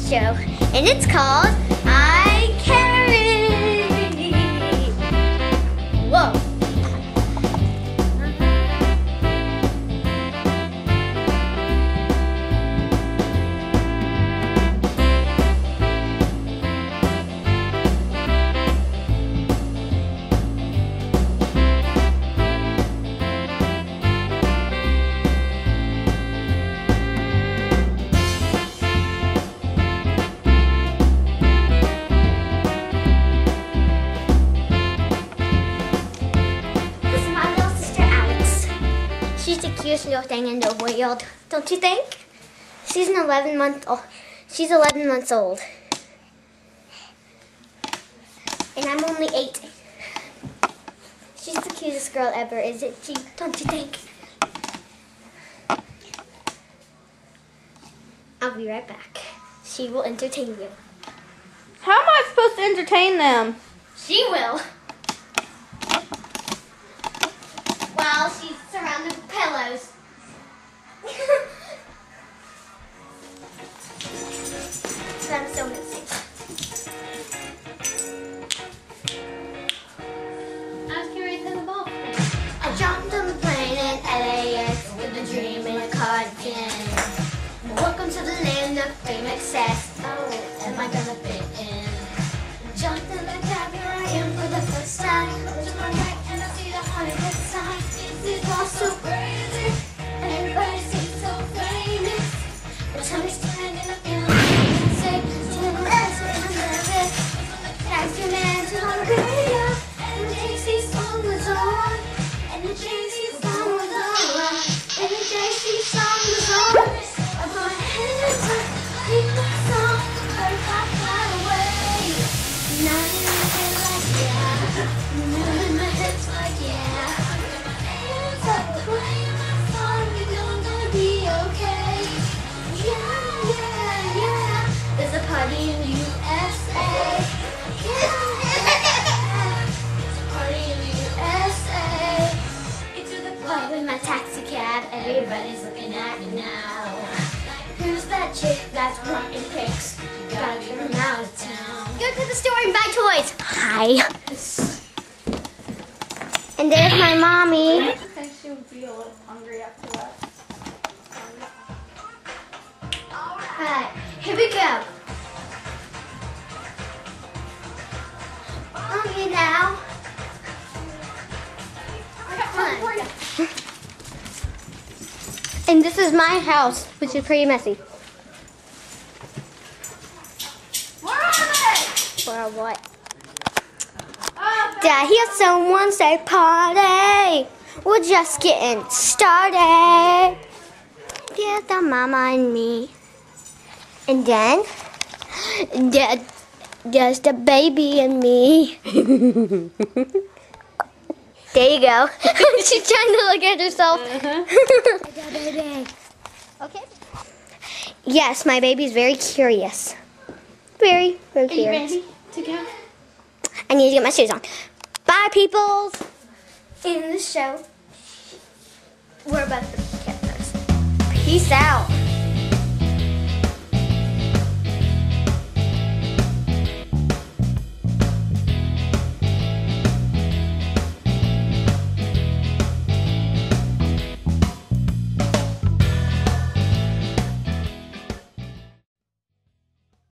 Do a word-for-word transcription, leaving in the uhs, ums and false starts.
show, and it's called I Carry. Whoa. She's the cutest little thing in the world, don't you think? She's an eleven month old. She's eleven months old, and I'm only eight. She's the cutest girl ever, is it? She, don't you think? I'll be right back. She will entertain you. How am I supposed to entertain them? She will. While she's surrounded with pillows. I'm so missing. I was carried to the ball. I jumped on the plane in L A X with a dream in a cardigan. Welcome to the land of fame excess. Oh, am I gonna fit in? Jumped in the cab, here I am for the first time. Look to my right and I see the Hollywood sign. This is all so crazy, and everybody seems so famous. But tell me standing up in the say, to the rest when I'm nervous. Taxi man to the radio, and the J C song was on. And the J C song was on. And the J C song was on. I put my hands up, keep the song, but I fly away. Now you feel like yeah, moving my hips like yeah. Hands up, playing my song, you know I'm gonna be okay. Yeah, yeah, yeah. There's a party in the U S A. Yeah, yeah. There's a party in the U S A. Into the club in my taxi cab, everybody's looking at me now. Who's that chick that's wanting pics? Gotta get them out of town. Go to the store and buy toys. Hi. And there's my mommy. I think she would be a little hungry after that. Alright, here we go. Okay, now. Come on. And this is my house, which is pretty messy. Where are they? For what? Oh, Did I hear someone say party? We're just getting started. There's the mama and me. And then, there, there's the baby and me. There you go. She's trying to look at herself. Uh-huh. Okay. Yes, my baby's very curious. Very, very Are you curious. ready to go? I need to get my shoes on. Bye, peoples. In the show, we're about to get first. Peace out.